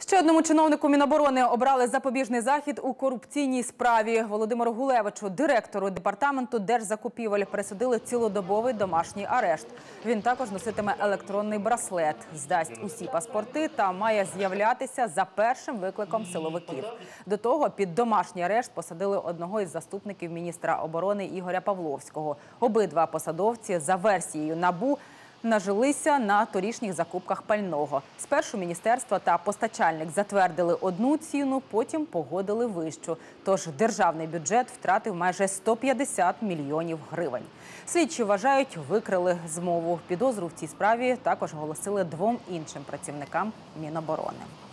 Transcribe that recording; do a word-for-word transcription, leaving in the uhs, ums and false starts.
Ще одному чиновнику Міноборони обрали запобіжний захід у корупційній справі. Володимиру Гулевичу, директору департаменту держзакупівель, присудили цілодобовий домашній арешт. Він також носитиме електронний браслет, здасть усі паспорти та має з'являтися за першим викликом силовиків. До того під домашній арешт посадили одного із заступників міністра оборони Ігоря Павловського. Обидва посадовці, за версією НАБУ, нажилися на торішніх закупках пального. Спершу міністерство та постачальник затвердили одну ціну, потім погодили вищу. Тож державний бюджет втратив майже сто п'ятдесят мільйонів гривень. Слідчі вважають, викрили змову. Підозру в цій справі також оголосили двом іншим працівникам Міноборони.